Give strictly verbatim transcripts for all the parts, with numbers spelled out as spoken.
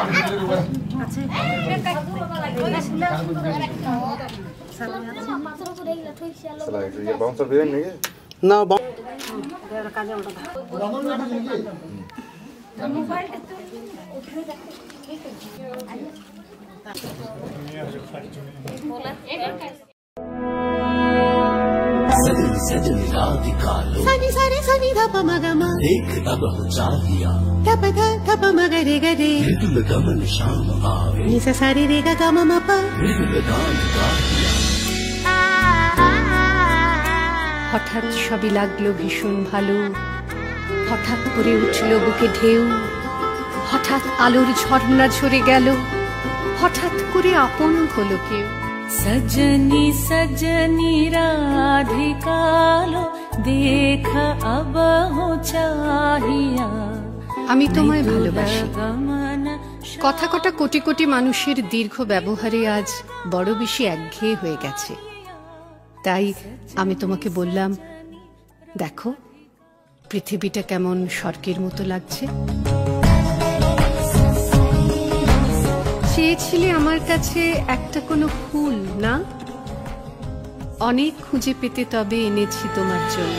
না सजनी राधिका लो सनी सनी सनी धप मगमा देख अब हो चालिया धप धप मगरे गरे मृदुल गमन शाम आवे निस सारी रे गा गम मप मृदुल गान गाहिया। হঠাৎ সবই লাগলো ভীষণ ভালো, হঠাৎ করে উঠল বুকে ঢেউ, হঠাৎ আলোর ঝর্ণা ঝরে গেল, হঠাৎ করে আপন হলো কেউ। सजनी सजनी राधिका लो देख अब हो चाहिया। আমি তোমায় ভালোবাসি। কথা কটা কোটি কোটি মানুষের দীর্ঘ ব্যবহারে আজ বড় বেশি একঘেয়ে হয়ে গেছে। তাই আমি তোমাকে বললাম, দেখো পৃথিবীটা কেমন স্বর্গের মতো লাগছে। চেয়েছিলে আমার কাছে একটা কোনো ফুল না, অনেক খুঁজে পেতে তবে এনেছি তোমার জন্য।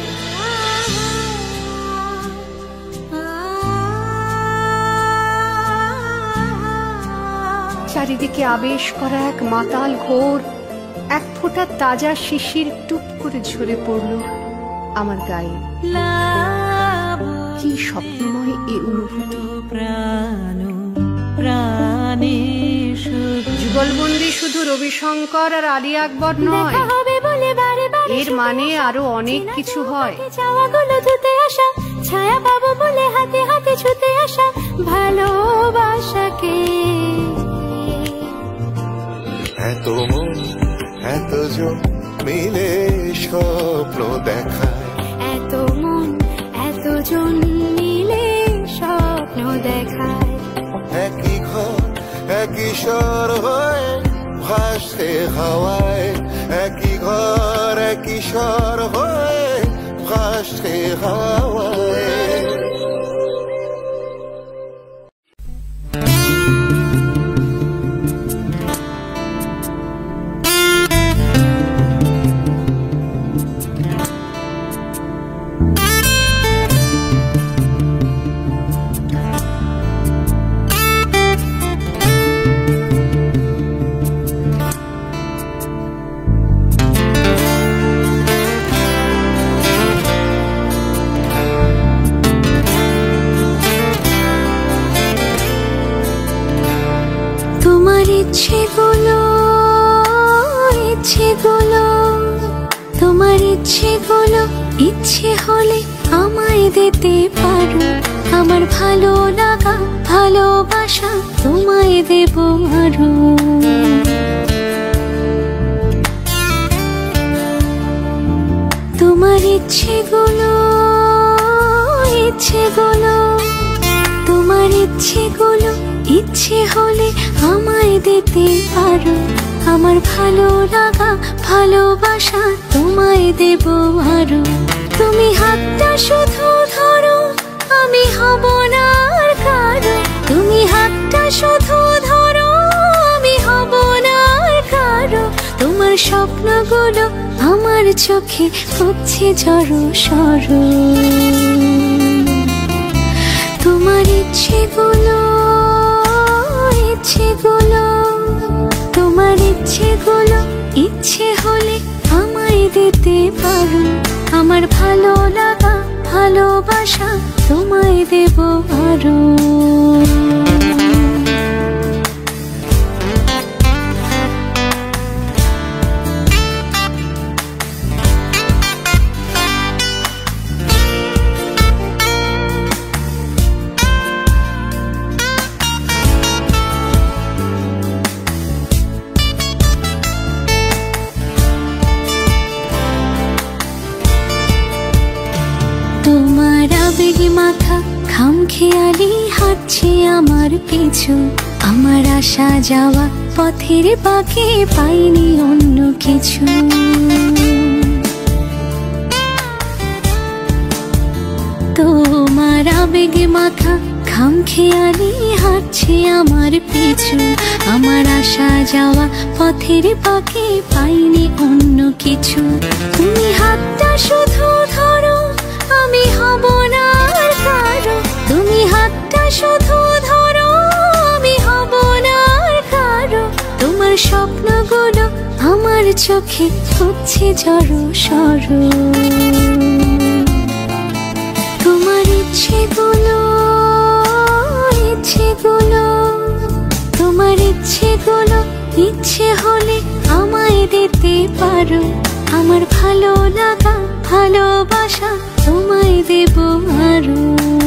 চারিদিকে আবেশ করা এক মাতাল ঘোর, এক ফোঁটা তাজা শিশির টুপ করে ঝরে পড়ল আমার গায়ে। কি স্বপ্নময় এই অনুভূতি। প্রাণ প্রাণে যুগলবন্দি শুধু রবিশঙ্কর আর আলী আকবর নয়, এর মানে আরো অনেক কিছু হয়। চাওয়াগুলো ধুতে আসা, ছায়া পাবো বলে হাতে হাতে ছুতে আসা ভালোবাসাকে। এত মন এত জন মিলে স্বপ্ন দেখায়, এত মন এত জন মিলে স্বপ্ন দেখায়। একই ঘর একই স্বর হয়ে ভাসে হাওয়ায়, একই ঘর একই স্বর হয়ে ভাসে হাওয়ায়। ইচ্ছেগুলো ইচ্ছেগুলো তোমার ইচ্ছেগুলো ইচ্ছে হলে আমায় দিতে পারো। আমার ভালো লাগা ভালোবাসা তোমায় দেব আরো। তোমার ইচ্ছেগুলো ইচ্ছেগুলো তোমার ইচ্ছেগুলো ইচ্ছে হলে আমায় দিতে পারো। আমার ভালো লাগা ভালোবাসা তোমায় দেব আরো। তুমি হাতটা শুধু ধরো, আমি হব না আর কারো। তুমি হাতটা শুধু ধরো, আমি হব না আর কারো। তোমার স্বপ্নগুলো আমার চোখে হচ্ছে জড়ো সরো। তোমার ইচ্ছেগুলো ইচ্ছেগুলো তোমার ইচ্ছেগুলো ইচ্ছে হলে আমায় দিতে পারো। আমার ভালো লাগা ভালোবাসা তোমায় দেব আরো। তোমার আবেগে মাথা খামখেয়ালি হাঁটছে আমার পিছু। আমার আসা যাওয়া পথের বাঁকে পাইনি অন্য কিছু। তোমার আবেগে মাথা খামখেয়ালি হাঁটছে আমার পিছু, আমার আসা যাওয়া পথের পাকে পাইনি অন্য কিছু। তুমি হাতটা শুধু ধরো, আমি হব না আর কারো। তুমি হাতটা শুধু ধরো, আমি হব না আর কারো। তোমার স্বপ্নগুলো আমার চোখে হচ্ছে জড়ো সরো। তোমার ইচ্ছেগুলো ইচ্ছেগুলো তোমার ইচ্ছেগুলো ইচ্ছে হলে আমায় দিতে পারো। আমার ভালো লাগা ভালোবাসা তোমায় দেব আরো।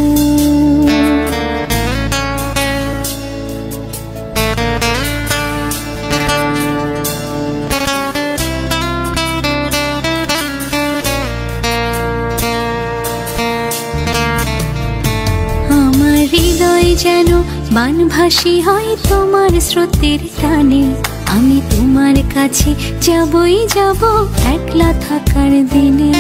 আমার হৃদয় যেন বানভাসী হয় তোমার স্রোতের টানে। আমি তোমার কাছে যাবই যাব একলা থাকার দিনে।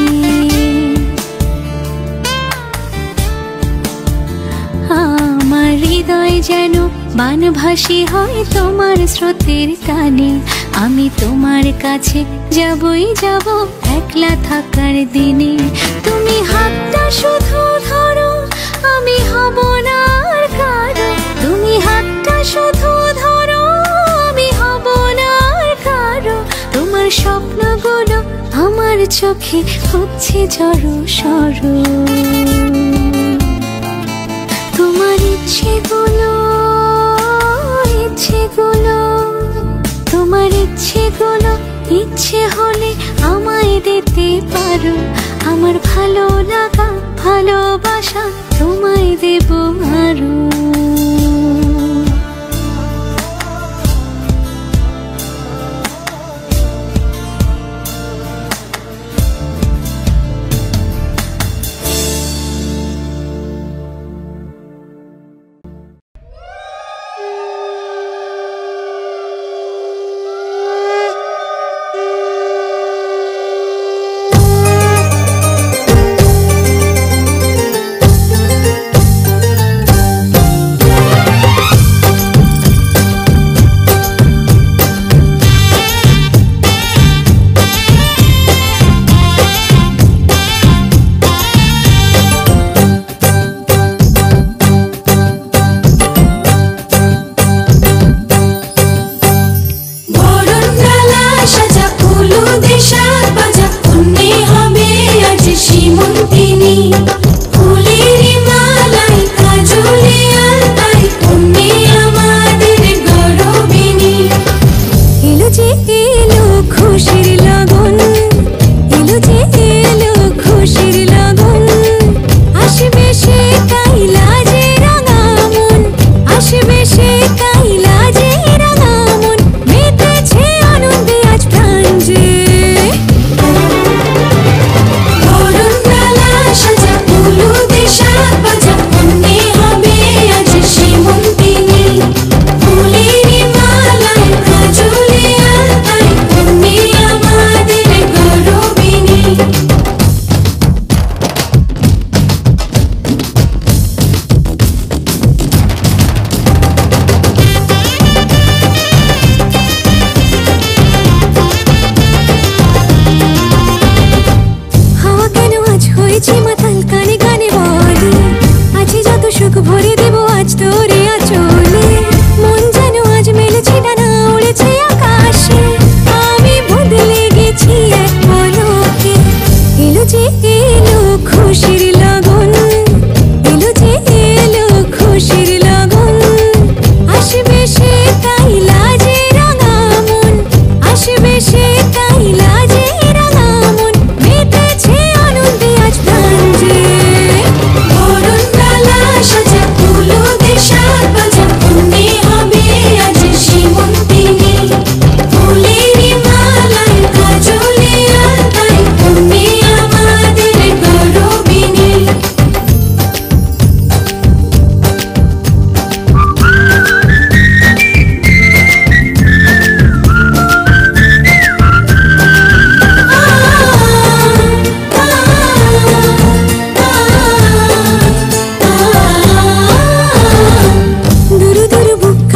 আমার হৃদয় যেন বানভাসী হয় তোমার স্রোতের টানে। আমি তোমার কাছে যাবই যাব একলা থাকার দিনে। তুমি হাতটা শুধু ধরো, আমি হব না আর কারো। তুমি হাতটা শুধু ধরো, আমি হব না আর কারো। তোমার স্বপ্নগুলো আমার চোখে হচ্ছে জড়ো সরো। তোমার ইচ্ছেগুলো ইচ্ছেগুলো তোমার ইচ্ছেগুলো ইচ্ছে হলে আমায় দিতে পারো। আমার ভালো লাগা ভালোবাসা তোমায় দেব আরো।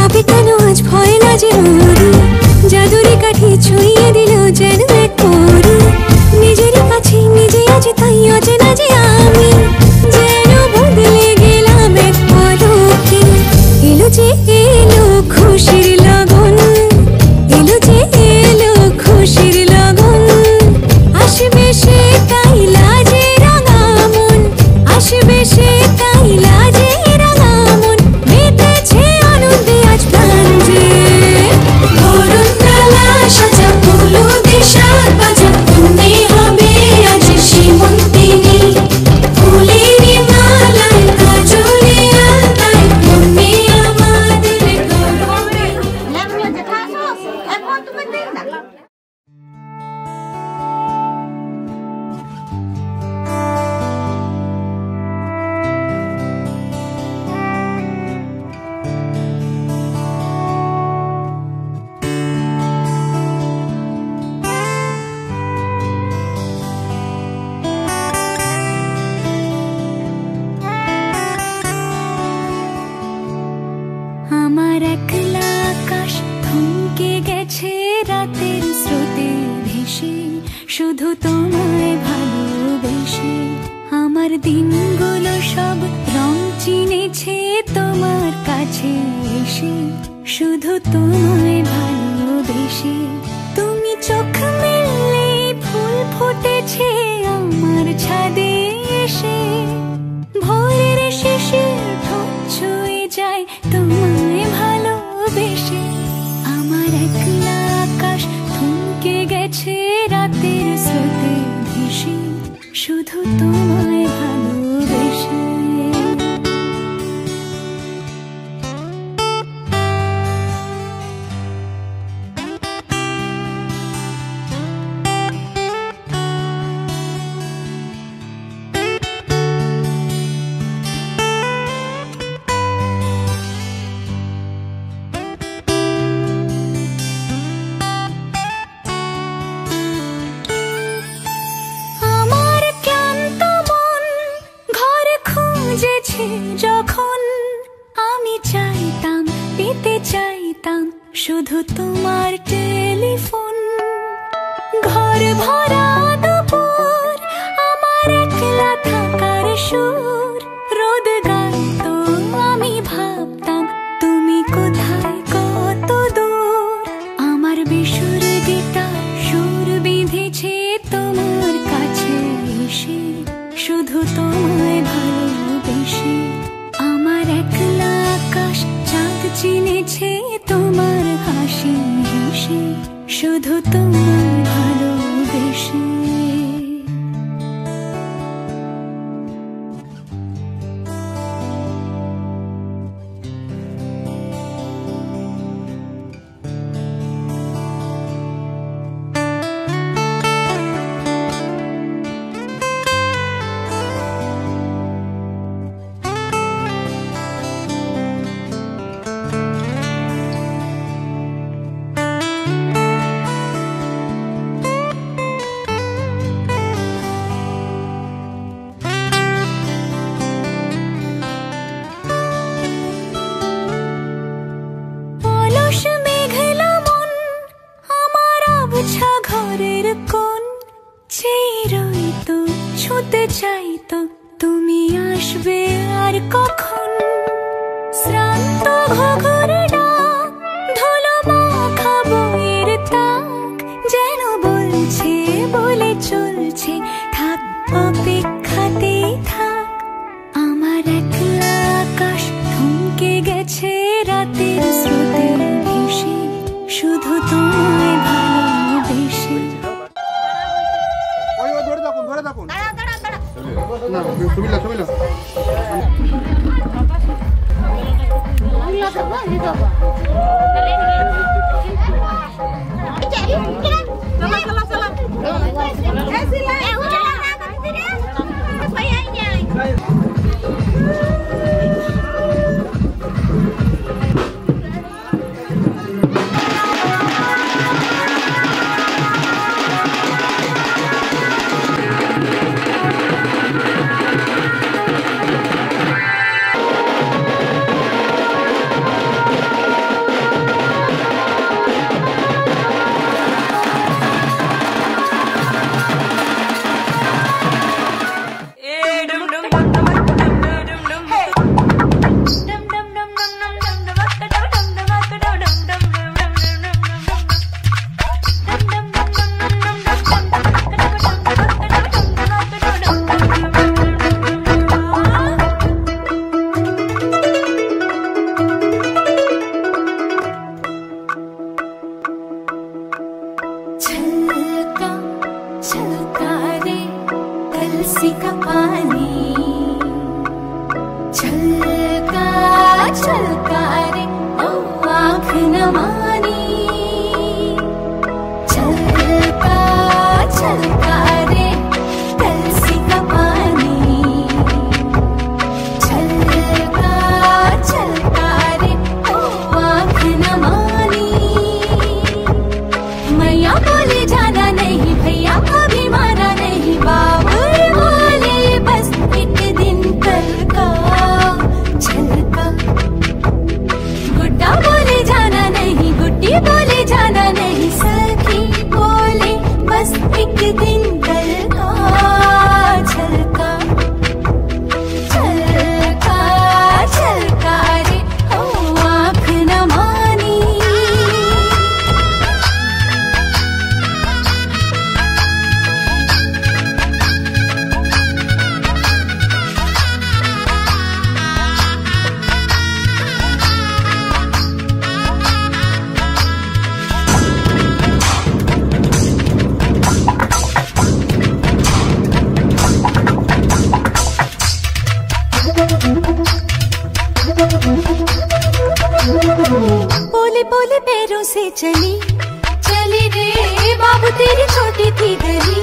হবে কেন আজ ভয় না যে মরি জাদুরি কাঠি ছুঁয়ে দিল যেন এক পরি নিজেরই কাছে নিজে আজ তাই অচেনা যে আমি যেন বদলে গেলাম এক পলকে এলো যে এলো খুশির লগন এলো যে এলো খুশির লগন আসবে সে তাই লাজে রাঙা মন আসবে সে তাই লাজে রাঙা মন মেতেছে আনন্দে আজ প্রাণ যে ধরুন ডালা সাজা ফুলো দেশার বাজা তুমি হবে আজ সীমন্তিনী ফুলেরই মালায় কাজলে আলতায় তুমি আমাদের গৌরবে আমার একলা আকাশ থমকে গেছে রাতের স্রোতে ভেসে শুধু তোমায় ভালোবেসে আমার দিনগুলো সব রং চিনেছে তোমার কাছে এসে শুধু তোমায় ভালোবেসে তুমি চোখ মেললে ফুল ফুটেছে আমার ছাদে এসে ভোরের শিশির ঠোঁট ছুঁয়ে যায় তোমায় ভালোবেসে আমার একলা আকাশ থমকে গেছে রাতের স্রোতে ভেসে শুধু তোমায় ভালোবেসে আমার ক্লান্ত মন ঘর খুঁজেছে যখন আমি চাইতাম পেতে চাইতাম শুধু তোমার টেলিফোন ঘর ভরা দুপুর আমার একলা থাকার সুর রোদ গাইতো আমি ভাবতাম তুমি কোথায় কত দূর আমার বেসুর গিটার সুর বিঁধেছে তোমার কাছে এসে শুধু তোমায় ভালোবেসে আমার একলা আকাশ চাঁদ চিনেছে তোমার হাসি হেসে শুধু তোমায় ভালোবেসে অলস মেঘলা মন আমার আবছা ঘরের কোণ চেয়ে রইতো ছুঁতে চাইতো তুমি আসবে আর কখন শ্রান্ত ঘঘর ডাক ধুলো মাখা বইয়ের তাক যেন বলছে বলে চলছে থাক অপেক্ষাতেই থাক আমার একলা আকাশ থমকে গেছে রাতের স্রোতে ভেসে শুধু তোমায় ভালোবেসে ধরে থাকুন ধরে থাকুন না ছবি না ছবি না पोले पोले पैरों से चली चली रे बाबू तेरी छोटी थी गली।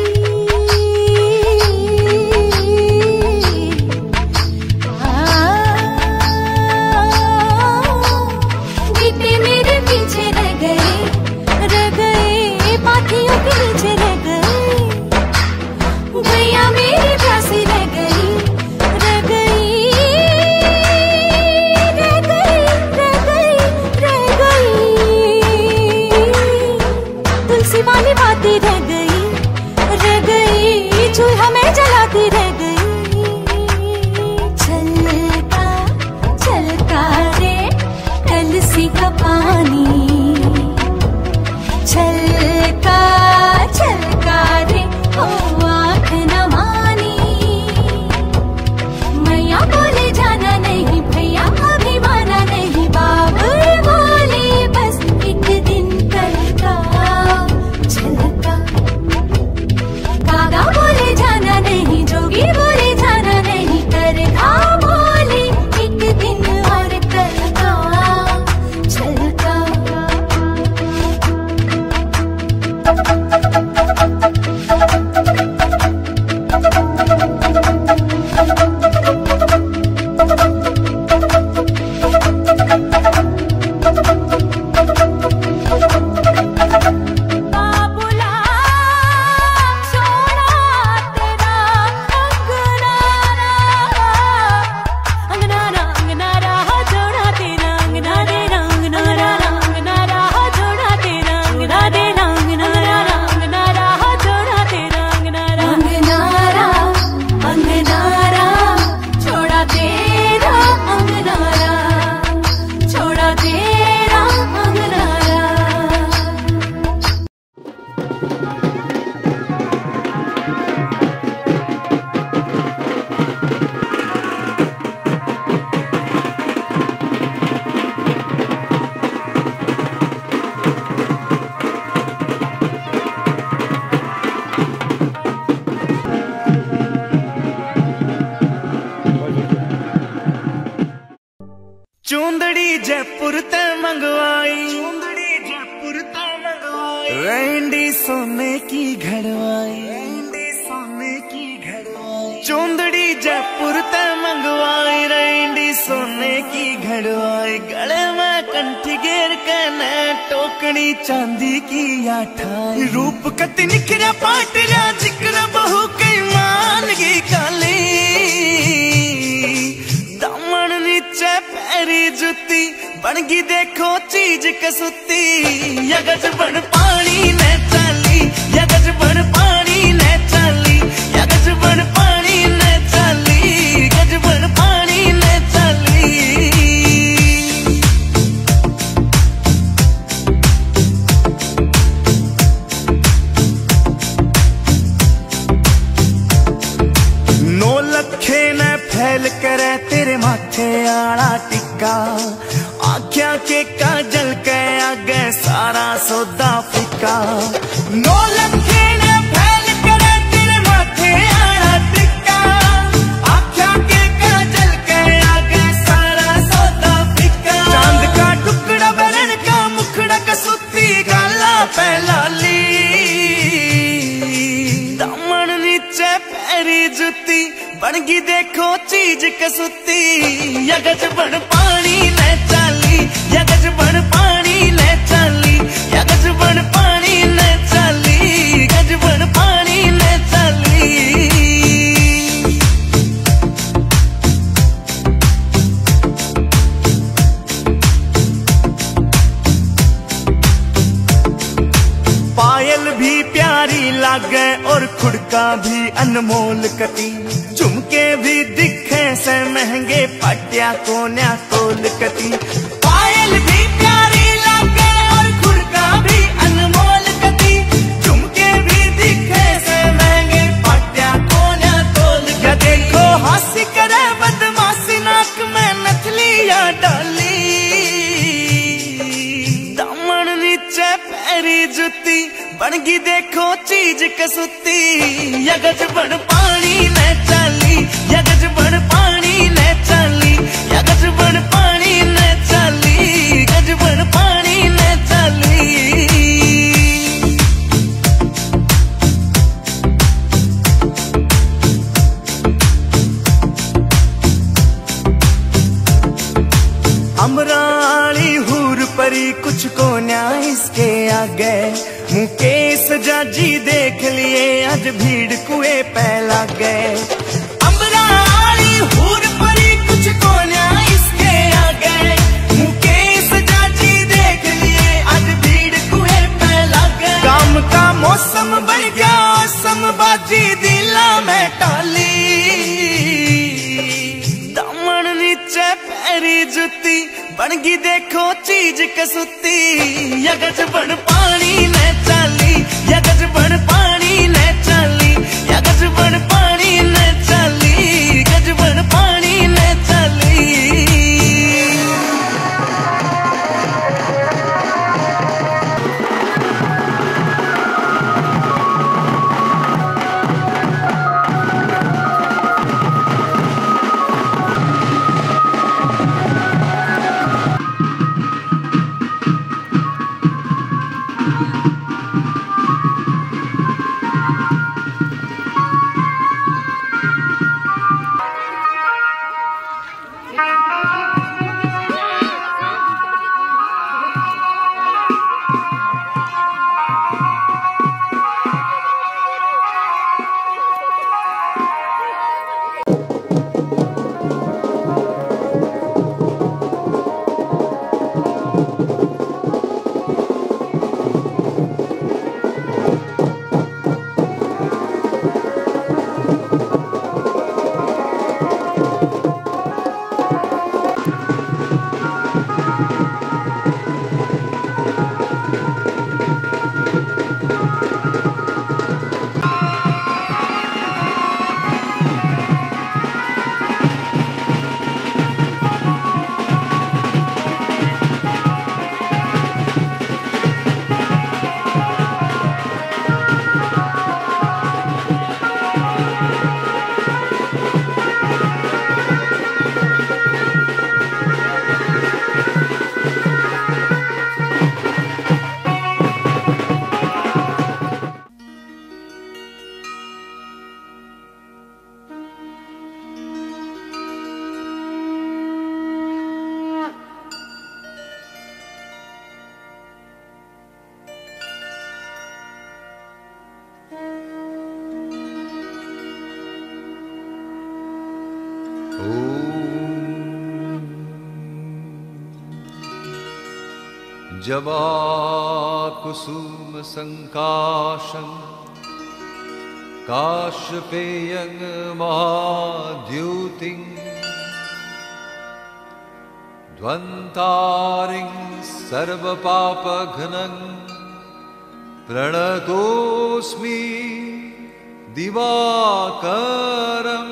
गीते मेरे पीछे रह गए रह गए पाथियों के नीचे रह गए। गैया मेरी प्यासी रह गई रह गई रह गई रह गई रह गई। तुलसी वाली बातें रह गई रह गई चूल्हा में जलाती रह गई। छलका छलका रे कलसी का पानी छलका छलका रे ओ आँख न मानी। मैया बोले जाना नहीं भैया अभी माना नहीं। बाबुल बोले बस एक दिन कल का छलका। कागा बोले जाना नहीं जोगी बोले जाना नहीं। करधा बोले एक दिन और कल का छलका। बाबुला सोना तेरा अंगनारा अंगनारा अंगनारा जोड़ा तेरा अंगना देना अंगनारा अंगनारा जोड़ा तेरा अंगना देना अंगनारा अंगनारा जोड़ा तेरा अंगनारा अंगनारा अंगनारा छोड़ा तेरा अंगनारा छोड़ा तेरा अंगनारा। चूंदड़ी जयपुर ते मंगवाई चूंदड़ी जयपुर ते मंगवाई। रैंडी सोने की घड़वाई रैंडी सोने की घड़वाई। चूंदड़ी जयपुर ते मंगवाई रैंडी सोने की घड़वाई। गले में कंठी घेर के न टोकनी चांदी की आठाई। रूप कति निखरा पाट रा जिक्र बहु कई मान की काली। दामन नीचे पैरी जुती बनगी देखो चीज कसुती। यगज बन पानी ने चाली यगज बन पानी ने चाली यगज बन पानी ने चाली गज बन पानी ने चाली। नौ लखे ने फैल करे तेरे माथे आला टिक्का। आख्या के काजल के आगे सारा सौदा फिका। नौ लखे ने फैल करे तेरे माथे आला टिक्का। आख्या के काजल के आगे सारा सौदा फिका। चांद का टुकड़ा बरन का मुखड़ा कसुती गाला पहलाली। दामन नीचे पैरी जुती बनगी देखो चीज कसुती। यगज बन पानी ने चाली यगज बन पानी ने चाली यगज बन पानी ने चाली गज बन पानी ने चाली। पायल भी प्यारी लागे और खुड़का भी अनमोल कती। झुमके भी दिखे से महंगे पटिया कोन्या तोल कती। पायल भी प्यारी लागे और खुड़का भी अनमोल कती। झुमके भी दिखे से महंगे पटिया कोन्या तोल कती। देखो हासी करे बदमाशी नाक में नथलिया डाली। दामन नीचे पैरी जुती बनगी देखो चीज कसुती। यगज बन पानी ने चाली यगज बन पानी ने चाली यगज बन पानी ने चाली गज बन परी कुछ को न्याय इसके आगे। मुकेश जाजी देख लिए आज भीड़ कुएं पे लग गए। अमराली हूर परी कुछ को न्याय इसके आगे। मुकेश जाजी देख लिए आज भीड़ कुएं पे लग गए। काम का मौसम बन गया समबाजी दिला में टाली। दामन नीचे पैरी जुती बनगी देखो चीज कसुती। या गज बन पानी ने चाली, या गज बन पानी ने चाली, या गज बन पानी ने चाली, गज बन पानी ने चाली। जबा कुसुम संकाशं काश्यपेयं महाद्युतिं ध्वन्तारिं सर्वपापघ्नं प्रणतोऽस्मि दिवाकरम्।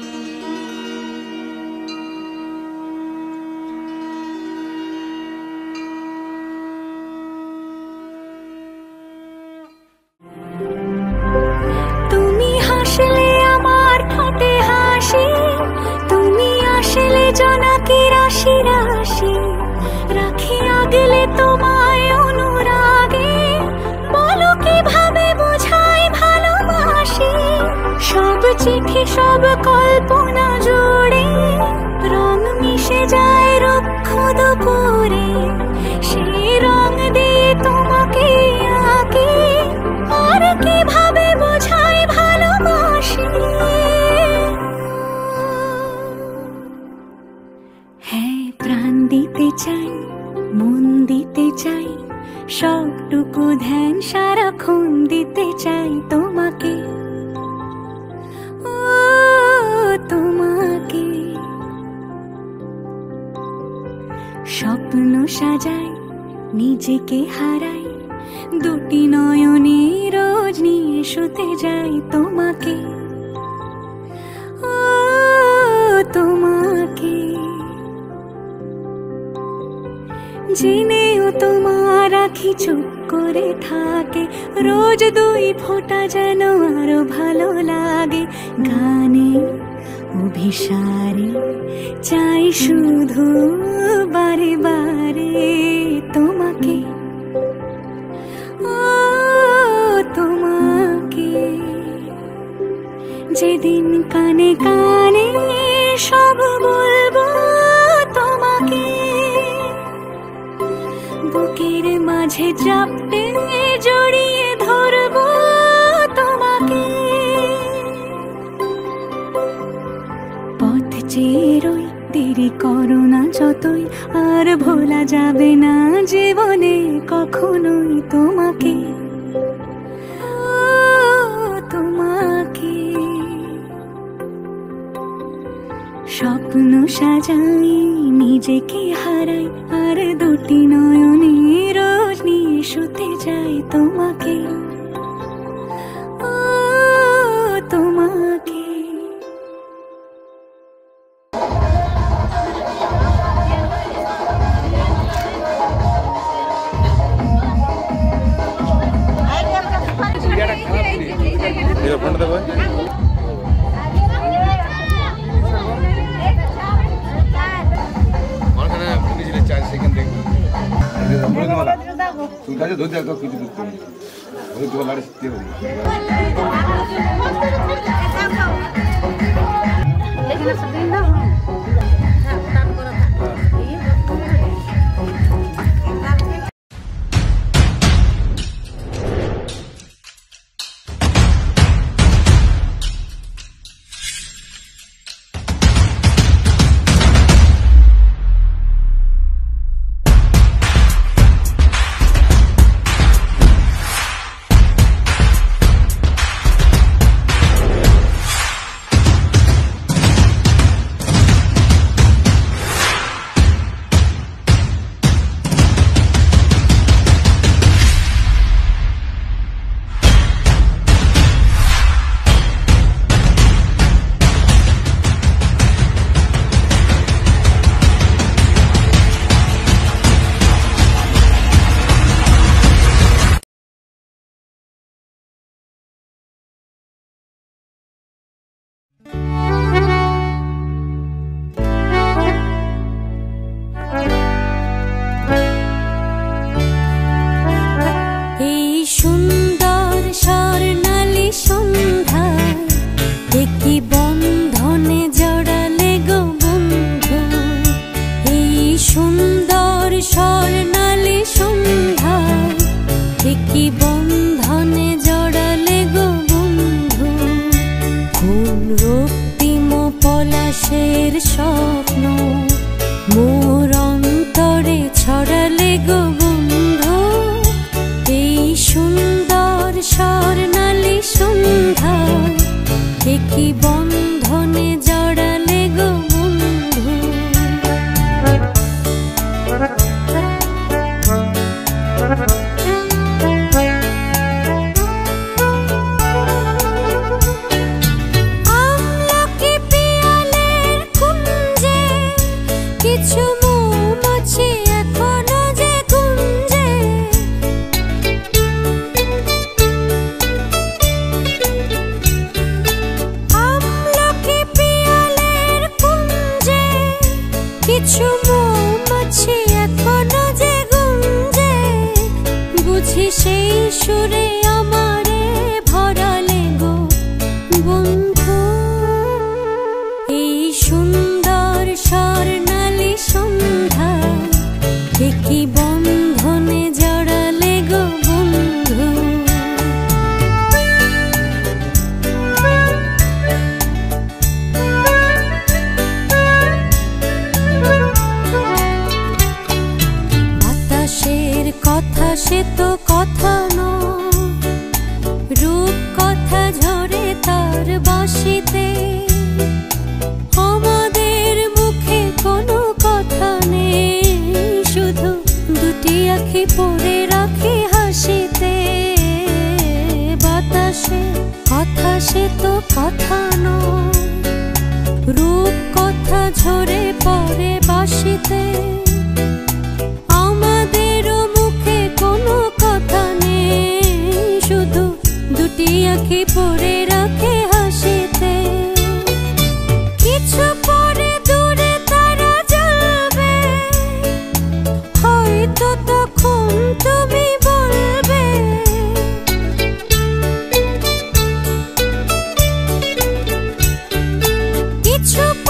জোনাকি রাশি রাশি রাখি আগলে তোমায় অনুরাগে। বলো কিভাবে বোঝাই ভালোবাসি। সব চিঠি সব কল্পনা জুড়ে রং মিশে যায় রুক্ষ দুপুরে। সেই রং দিয়ে তোমাকে আঁকি আর কিভাবে বোঝাই ভালোবাসি। দিতে চাই মন দিতে চাই সবটুকু ধ্যান সারাক্ষণ দিতে চাই তোমাকে। ও তোমাকে স্বপ্ন সাজাই নিজেকে হারাই দুটি নয়নে রোজ নিয়ে শুতে যাই তোমাকে। ও তোমাকে জেনেও তোমার আখি চুপ করে থাকে রোজ দুই ফোঁটা যেন আরো ভালো লাগে। গানে অভিসারে চাই শুধু বারে বারে তোমাকে। ও তোমাকে যেদিন কানে কানে সব বলবো তোমাকে। বুকের মাঝে চাপটে জড়িয়ে ধরবো তোমাকে। পথ চেরোই দেরি করো না যতই, আর ভোলা যাবে না জীবনে কখনোই তোমাকে, তোমাকে। স্বপ্ন সাজাই নিজেকে হারাই, আর দুটি নয়নে রোজ নিয়ে শুতে যাই তোমাকে, তোমাকে।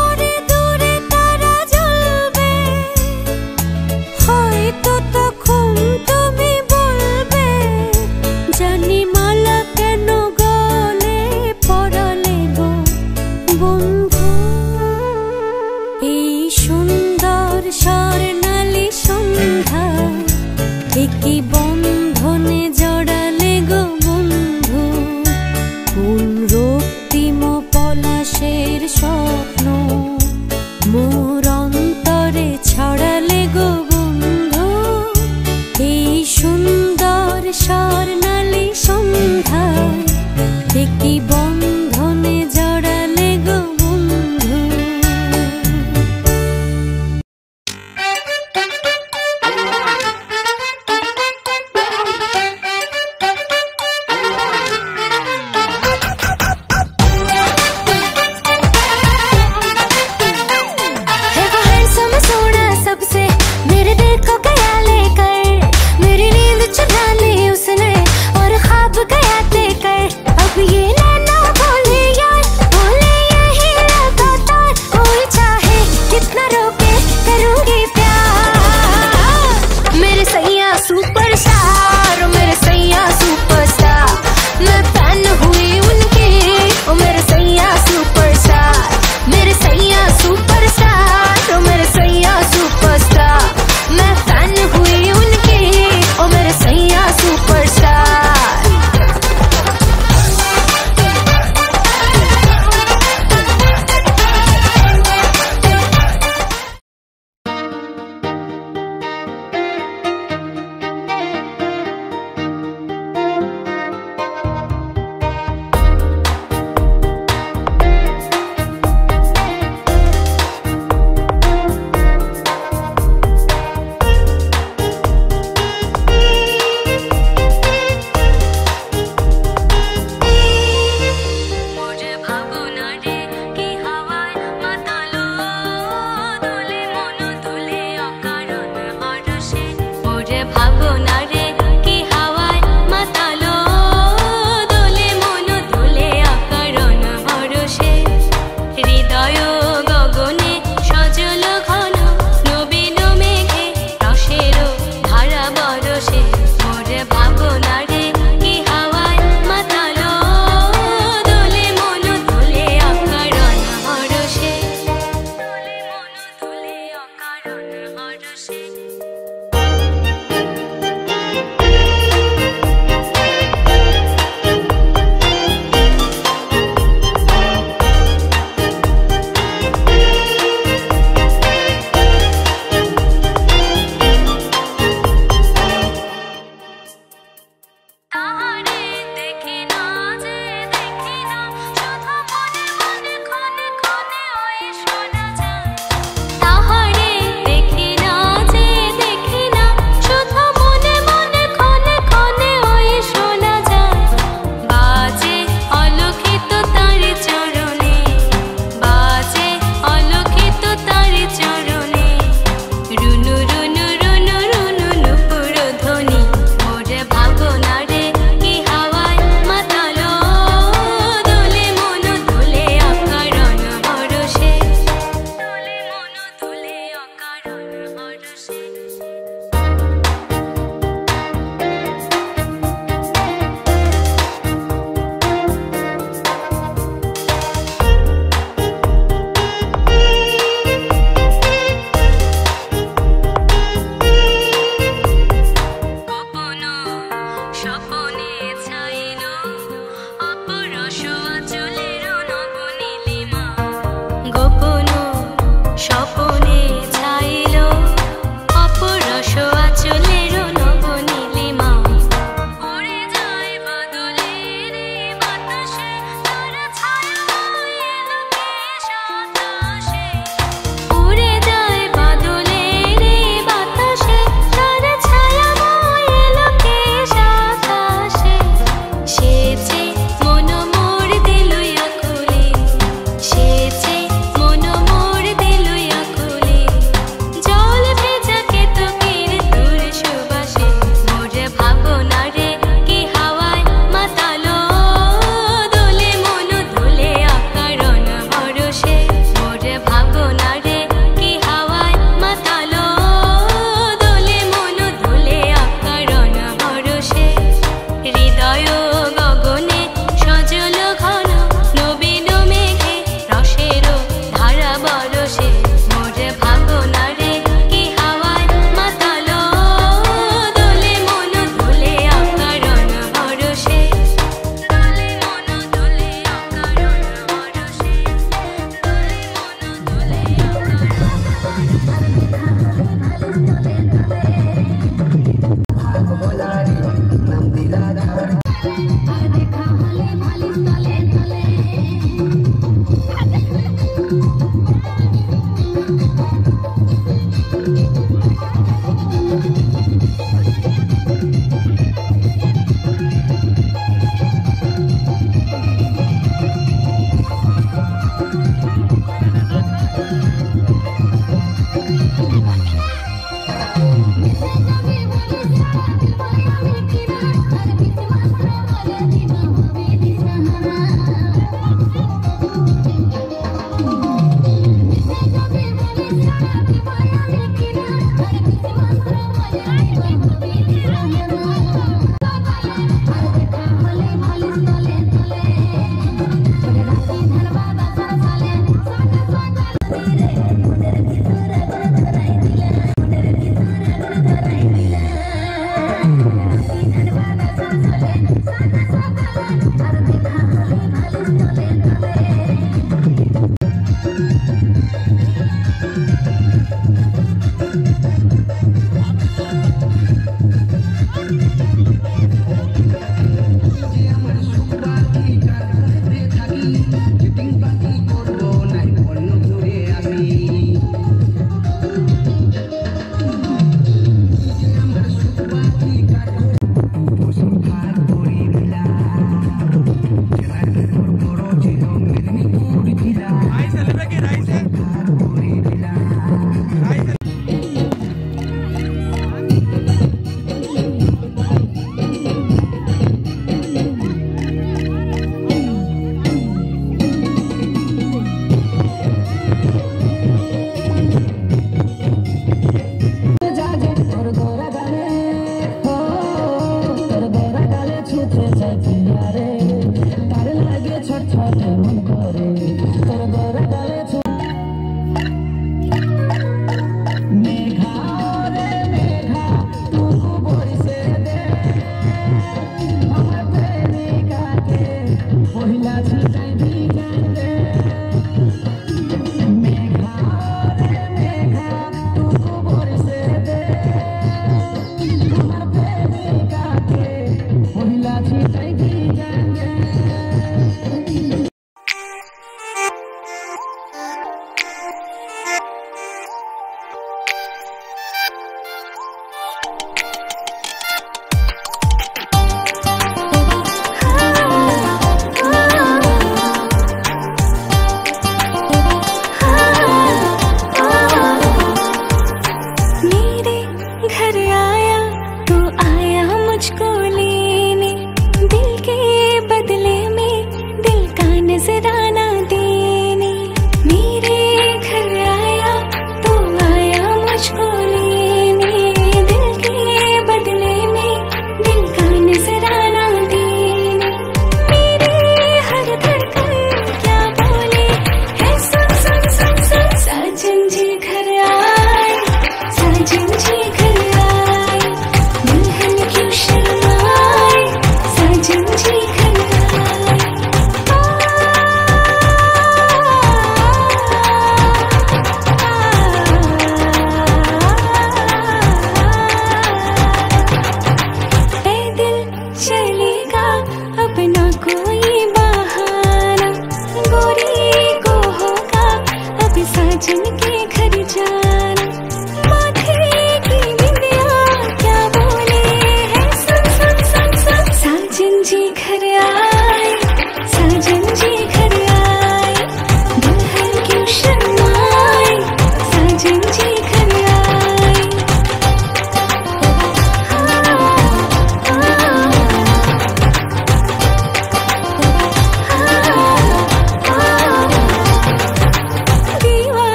তো তখন একই বন্ধনে জড়ালে গো বন্ধু, কোন রক্তিম পলাশের স্বপ্ন মোর অন্তরে ছড়ালে গো বন্ধু। এই সুন্দর স্বর্ণালী সন্ধ্যায় একই বন্ধনে জড়ালে গো বন্ধু।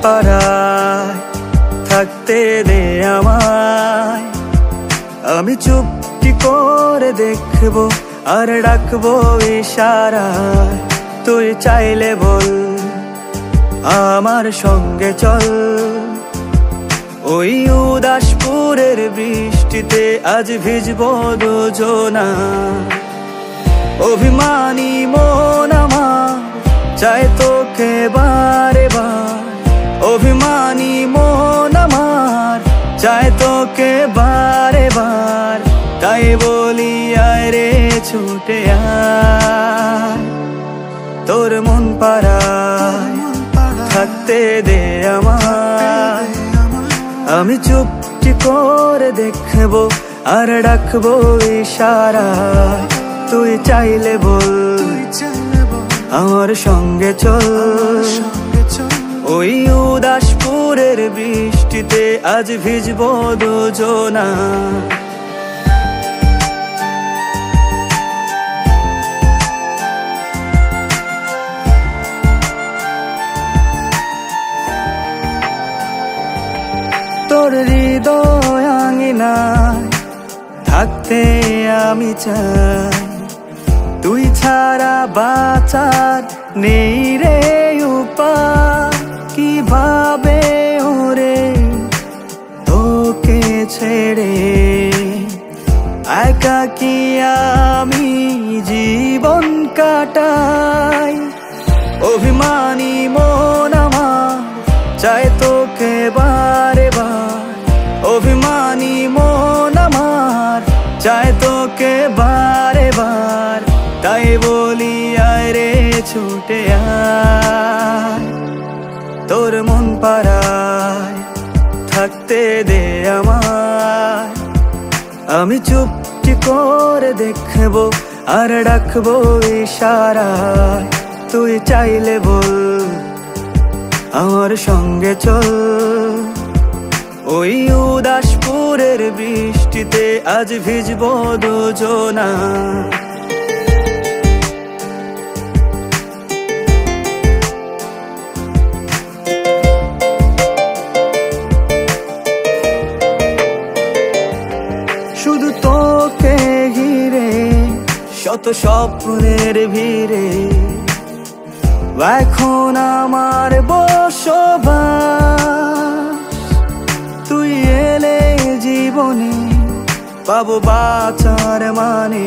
পাড়ায় থাকতে দে আমায়, আমি চুপটি করে দেখবো আর ডাকবো ইশারায়। তুই চাইলে বল আমার সঙ্গে চল, ওই উদাসপুরের বৃষ্টিতে আজ ভিজবো দুজনা। অভিমানী মন আমার চাই তোকে বারে বার, অভিমানী মন আমার চাই তোকে বারে বার। তাই বলি আয় রে ছুটে আয়, তোর মন পাড়ায় থাকতে দে আমায়, আমি চুপটি করে দেখবো আর ডাকবো ইশারায়। তুই চাইলে বল আমার সঙ্গে চল, ওই উদাসপুরের বৃষ্টিতে আজ ভিজবো দুজনা। তোর হৃদয় আঙিনায় থাকতে আমি চাই, তুই ছাড়া বাঁচার নেই রে উপায়। কিভাবে ওরে তোকে ছেড়ে একাকী আমি জীবন কাটাই। অভিমানী মন আমার চাই তোকে বারে বার, অভিমানী মন আমার চাই তোকে বারে বার। তাই বলি আয় রে ছুটে আয়, তোর মন পাড়ায় থাকতে দে আমায়, আমি চুপটি করে দেখবো আর ডাকবো ইশারায়। তুই চাইলে বল আমার সঙ্গে চল, ওই উদাসপুরের বৃষ্টিতে আজ ভিজবো দুজনা। শুধু তোকে ঘিরে শত স্বপ্নের ভিড়ে এখন আমার বসবাস। তুই এলে জীবনে পাবো বাঁচার মানে,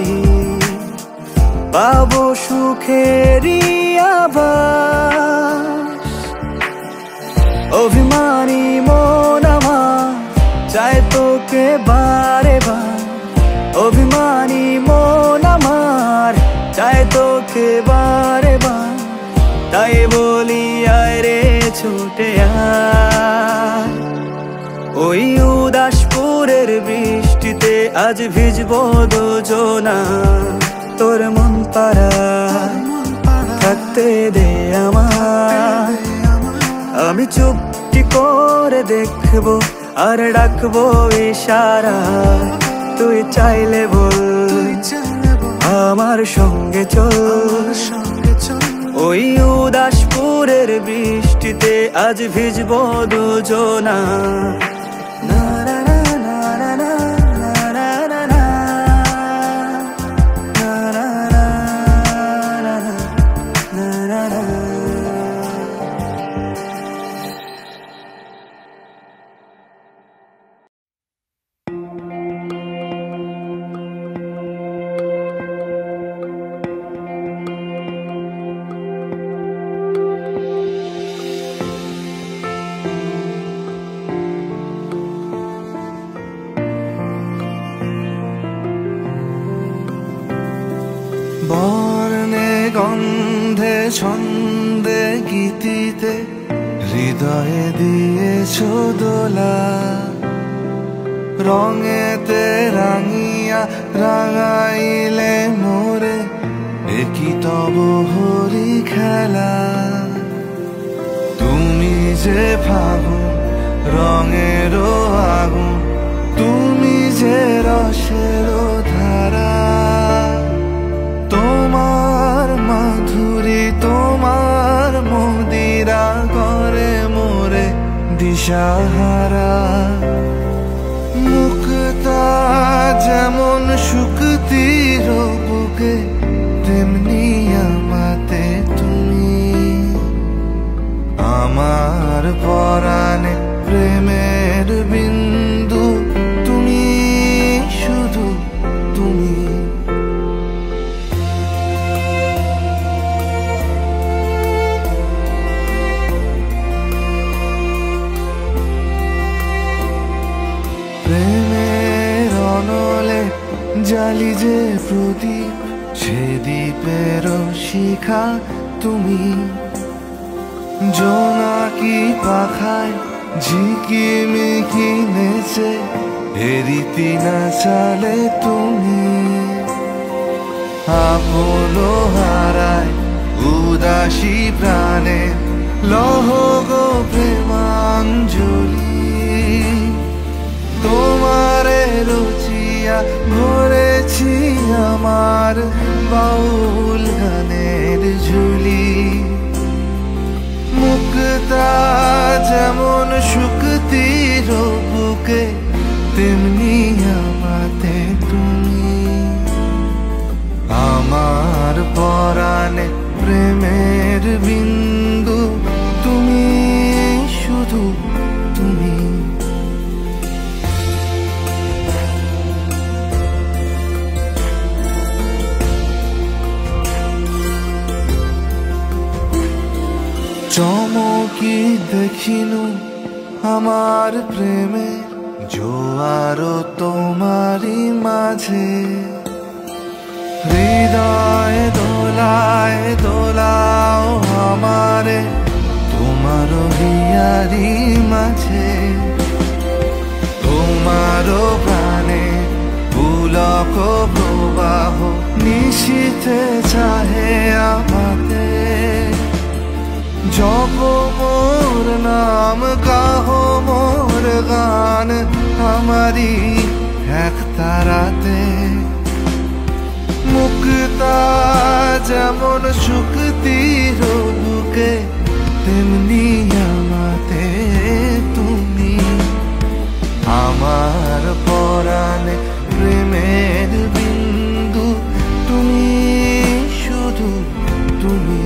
পাবো সুখেরই আভাস। অভিমানী মন আমার চাই তোকে বারে বার, অভিমানী মন আমার চাই তোকে বারে বার। তাই বলি আয় রে ছুটে আয়, ওই উদাসপুরের বৃষ্টিতে আজ ভিজবো দুজনা। তোর মন পাড়ায় থাকতে দে আমায়, আমি চুপটি করে দেখবো আর ডাকবো ইশারায়। তুই চাইলে বল আমার সঙ্গে চল, ওই উদাসপুরের বৃষ্টিতে আজ ভিজবো দুজনা। বর্ণে গন্ধে ছন্দে গীতিতে হৃদয়ে দিয়েছ দোলা, রঙেতে রাঙিয়া রাঙাইলে মোরে একই তব হরি খেলা। তুমি যে ফাগুন রঙেরও আগুন, তুমি যে রসেরও ধারা, তোমার মাধুরী তোমার মদিরা করে মোরে দিশাহারা মুক্তা যেমন শুকতির বুকে তেমনি আমাতে তুমি আমার পরাণে প্রেমের বিন্দু তুমি শুধু তুমি প্রেমের অনলে জালি যে প্রদীপ সে দ্বীপের শিখা তুমি জোনাকি পাখায় ঝিকিমিকি নেচে এরিতি না চালে তুমি আপনো হারায় উদাসী প্রাণে লহ গো প্রেমাঞ্জলি তোমারে রুচিয়া ভরেছি আমার বাউল গানের ঝুলি মুক্তা যেমন শুকতির বুকে তেমনি আমাতে তুমি আমার পরাণে প্রেমের বিন্দু তুমি শুধু তুমি চমকি দেখিনু আমার প্রেমে জোয়ার তোমারি মাঝে হৃদয় দোলায় দোলাও আমারে তোমার হিয়ারি মাঝে তোমার প্রাণে পুলক প্রবাহ নিশীথে চাহে আমাতে জপ মোর নাম গাহো মোর গান আমারি এক তারাতে মুক্তা যেমন শুকতির বুকে তেমনি আমাতে তুমি আমার পরাণে প্রেমের বিন্দু তুমি শুধু তুমি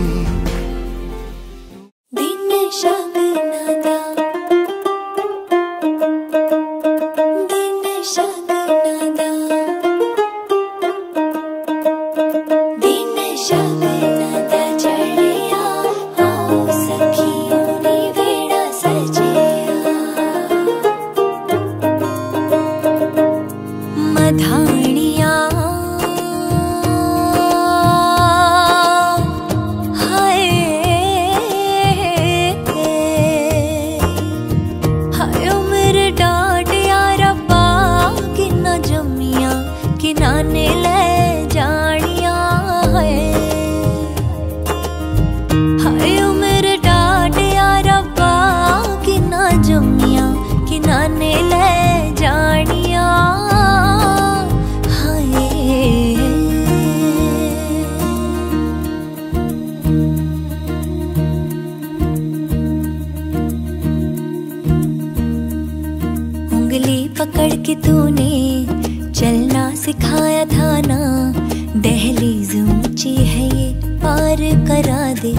पकड़ के तूने चलना सिखाया था ना, दहलीज ऊंची है ये पार करा दे।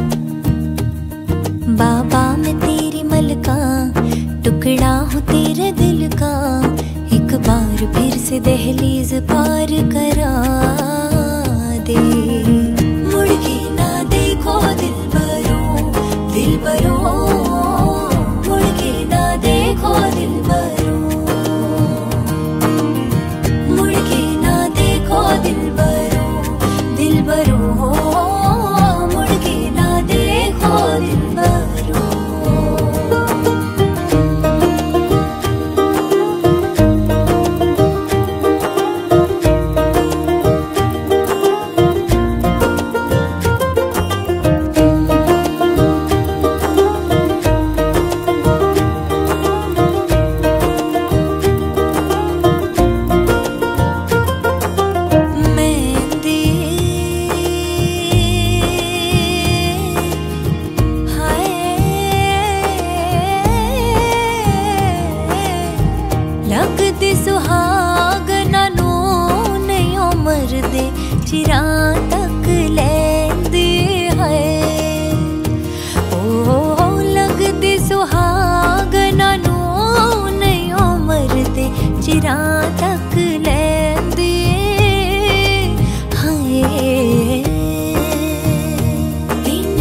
बाबा मैं तेरी मलका, टुकड़ा हूँ तेरे दिल का, एक बार फिर से दहलीज पार करा दे। मुड़ के ना देखो दिल बरो, दिल बरो, मुड़ के ना देखो दिल बरो, मुड़ के ना देखो दिल बरो, दिल बरो, मुड़ के ना देखो दिल बरो।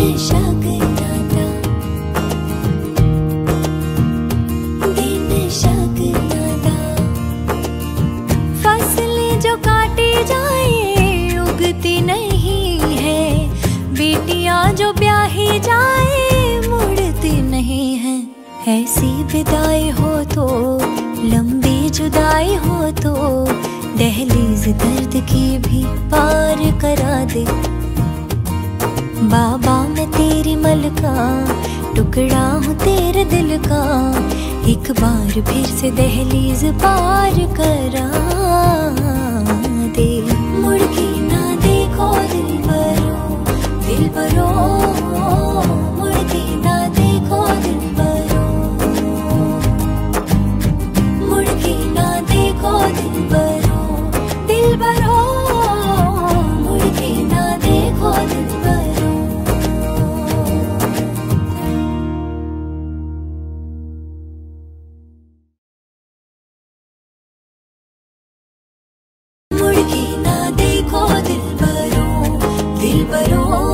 नशा करना था, बेनशा करना था। फसलें जो काटी जाए उगती नहीं है, बेटियां जो ब्याही जाए मुड़ती नहीं है। ऐसी विदाई हो तो, लंबी जुदाई हो तो, दहलीज दर्द की भी पार करा दे। बाबा मैं तेरी मलका, टुकड़ा हूँ तेरे दिल का, एक बार फिर से दहलीज पार करा दे। मुड़ के ना देखो दिल बरो, दिल बरो, मुड़ के ना देखो दिल बरो, मुड़ के ना देखो दिल बरो, दिल बरो, मुड़ के ना देखो दिल बरो। मुड़ के ना देखो दिल बरो, दिल बरो।